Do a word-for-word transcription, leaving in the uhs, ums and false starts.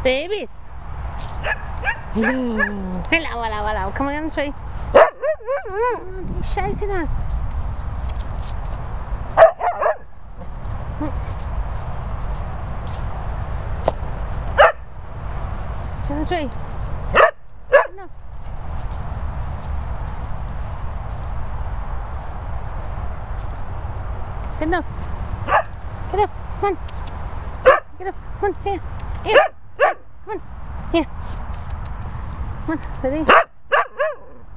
Babies. Hello. Hello, hello, hello. Come on, on the tree. He's shouting us. On the tree. No. Get up. Get up. Come on. Get up. Come on. Here. Here. Come on. Here. Come on. Ready?